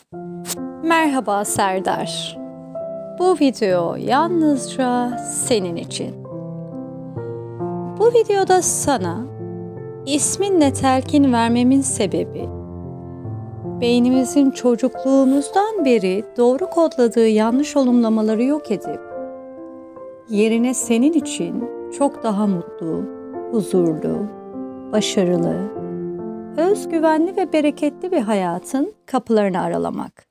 Merhaba Serdar. Bu video yalnızca senin için. Bu videoda sana isminle telkin vermemin sebebi, beynimizin çocukluğumuzdan beri doğru kodladığı yanlış olumlamaları yok edip, yerine senin için çok daha mutlu, huzurlu, başarılı, özgüvenli ve bereketli bir hayatın kapılarını aralamak.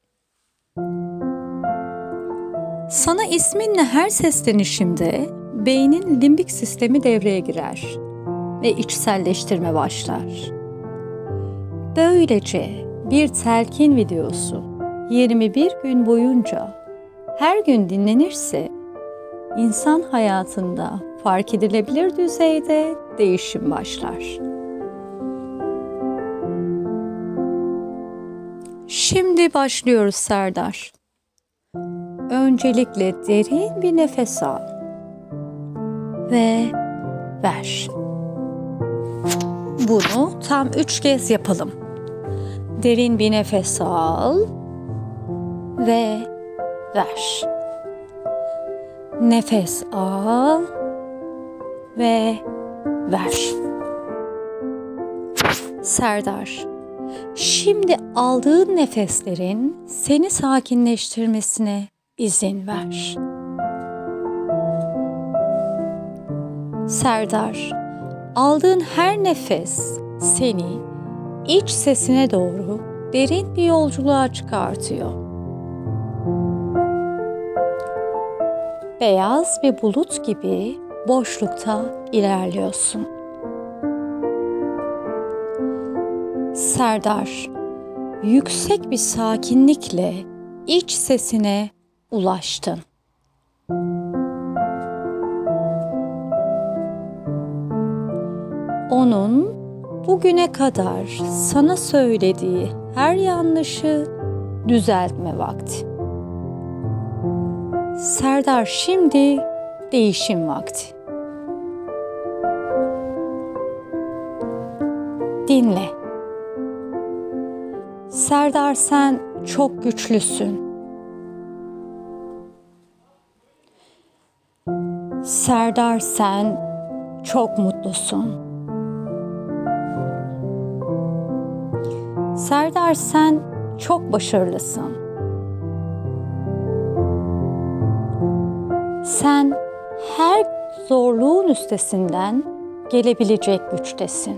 Sana isminle her seslenişimde beynin limbik sistemi devreye girer ve içselleştirme başlar. Böylece bir telkin videosu 21 gün boyunca her gün dinlenirse insan hayatında fark edilebilir düzeyde değişim başlar. Şimdi başlıyoruz Serdar. Öncelikle derin bir nefes al ve ver. Bunu tam 3 kez yapalım. Derin bir nefes al ve ver. Nefes al ve ver. Serdar, şimdi aldığın nefeslerin seni sakinleştirmesine izin ver. Serdar, aldığın her nefes seni iç sesine doğru derin bir yolculuğa çıkartıyor. Beyaz bir bulut gibi boşlukta ilerliyorsun. Serdar, yüksek bir sakinlikle iç sesine ulaştın. Onun bugüne kadar sana söylediği her yanlışı düzeltme vakti. Serdar, şimdi değişim vakti. Dinle. Serdar, sen çok güçlüsün. Serdar, sen çok mutlusun. Serdar, sen çok başarılısın. Sen her zorluğun üstesinden gelebilecek güçtesin.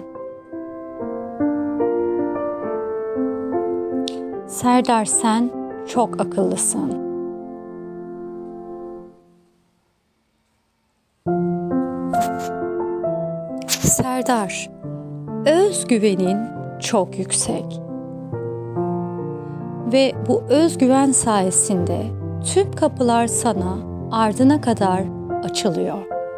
Serdar, sen çok akıllısın. Serdar, özgüvenin çok yüksek. Ve bu özgüven sayesinde tüm kapılar sana ardına kadar açılıyor.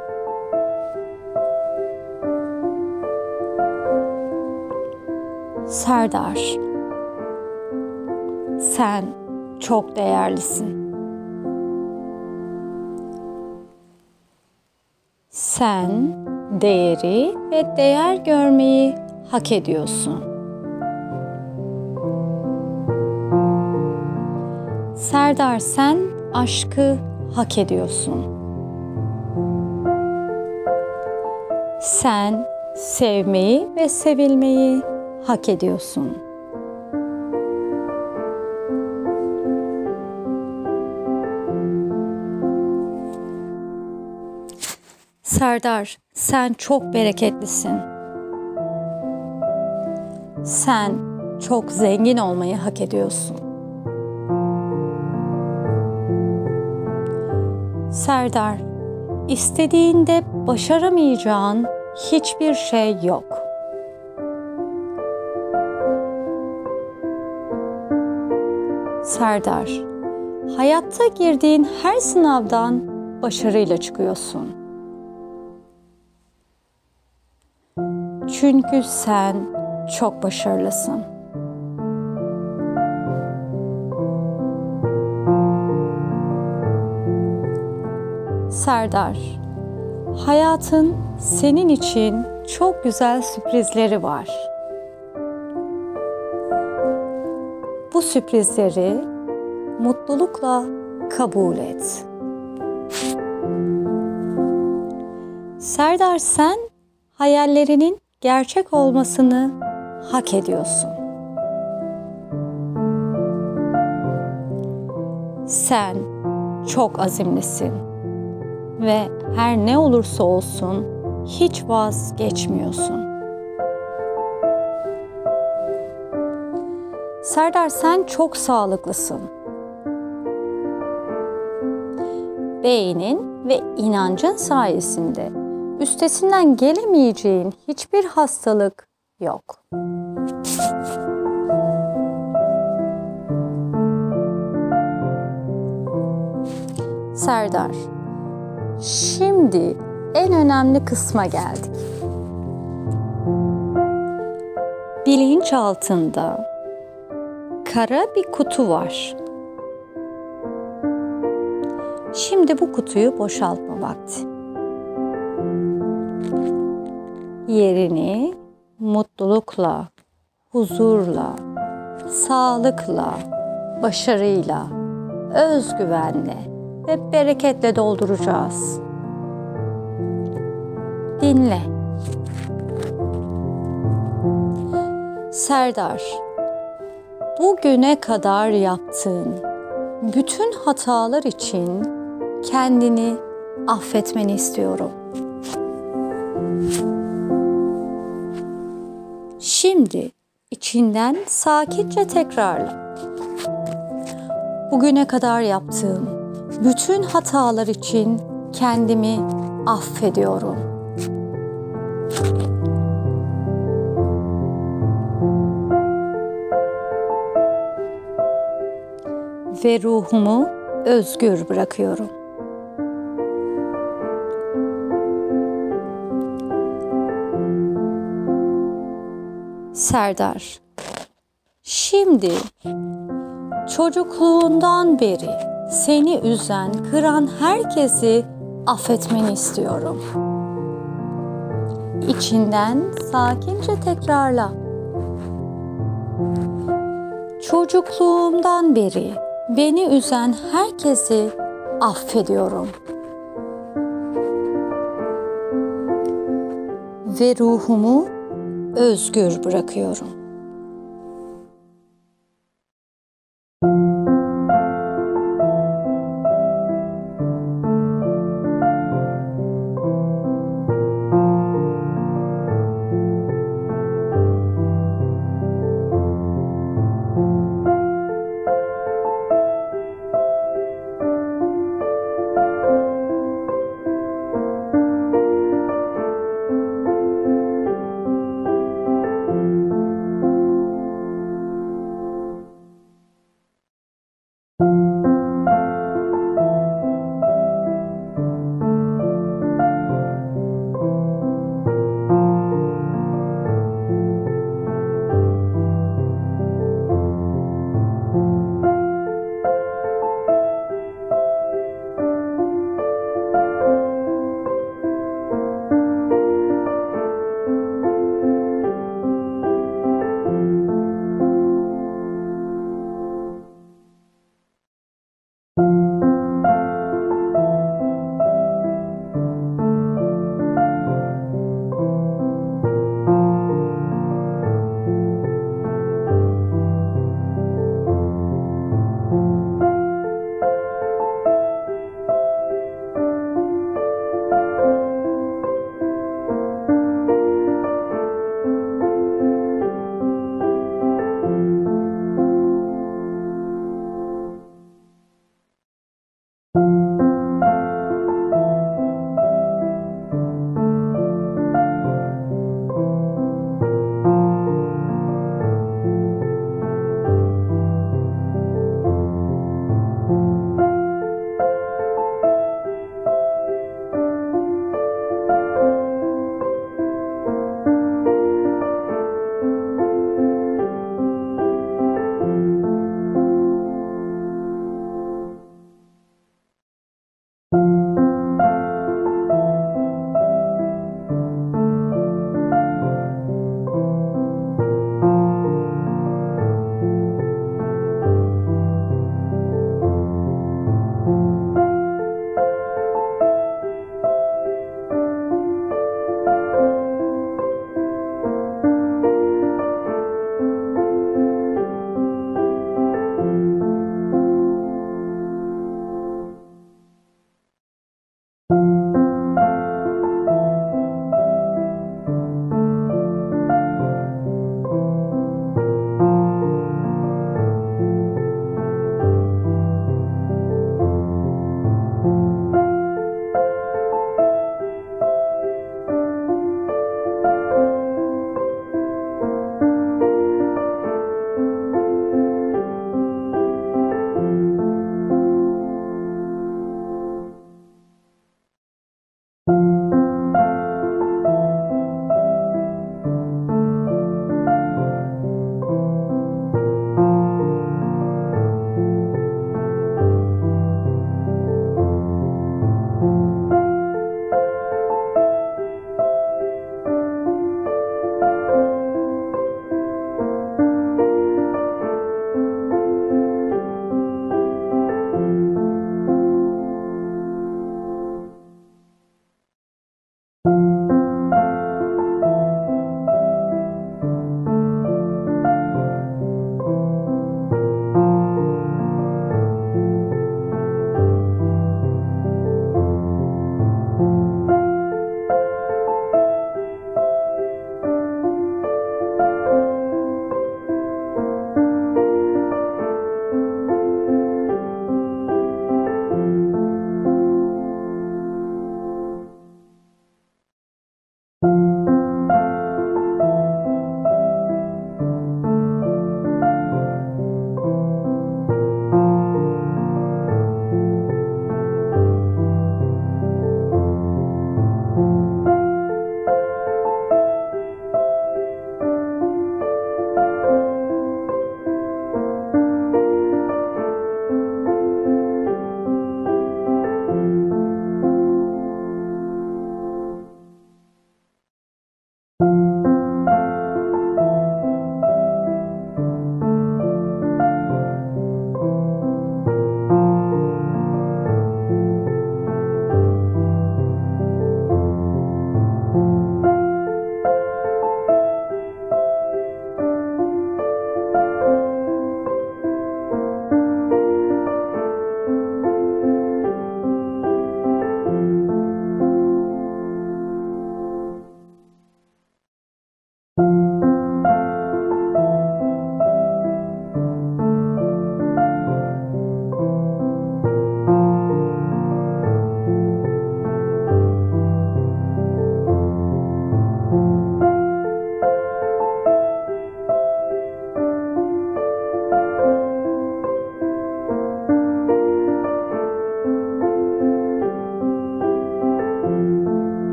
Serdar, sen çok değerlisin. Sen değeri ve değer görmeyi hak ediyorsun. Serdar, sen aşkı hak ediyorsun. Sen sevmeyi ve sevilmeyi hak ediyorsun. Serdar, sen çok bereketlisin. Sen çok zengin olmayı hak ediyorsun. Serdar, istediğinde başaramayacağın hiçbir şey yok. Serdar, hayatta girdiğin her sınavdan başarıyla çıkıyorsun. Çünkü sen çok başarılısın. Serdar, hayatın senin için çok güzel sürprizleri var. bu sürprizleri mutlulukla kabul et. Serdar, sen hayallerinin gerçek olmasını hak ediyorsun. Sen çok azimlisin ve her ne olursa olsun hiç vazgeçmiyorsun. Serdar, sen çok sağlıklısın. Beynin ve inancın sayesinde üstesinden gelemeyeceğin hiçbir hastalık yok. Serdar, şimdi en önemli kısma geldik. Bilinç altında kara bir kutu var. Şimdi bu kutuyu boşaltma vakti. Yerini mutlulukla, huzurla, sağlıkla, başarıyla, özgüvenle ve bereketle dolduracağız. Dinle. Serdar, bugüne kadar yaptığın bütün hatalar için kendini affetmeni istiyorum. Şimdi içinden sakince tekrarla. Bugüne kadar yaptığım bütün hatalar için kendimi affediyorum. Ve ruhumu özgür bırakıyorum. Serdar, şimdi çocukluğundan beri seni üzen, kıran herkesi affetmeni istiyorum. İçinden sakince tekrarla. Çocukluğumdan beri beni üzen herkesi affediyorum. Ve ruhumu özgür bırakıyorum.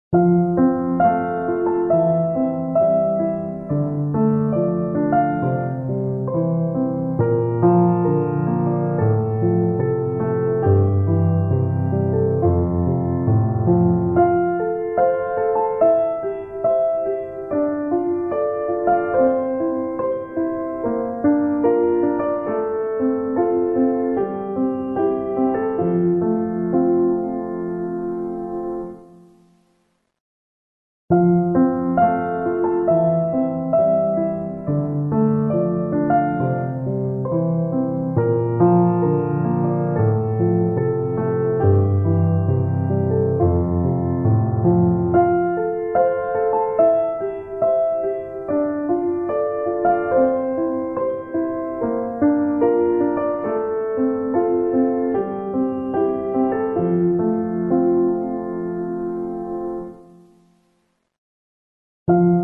you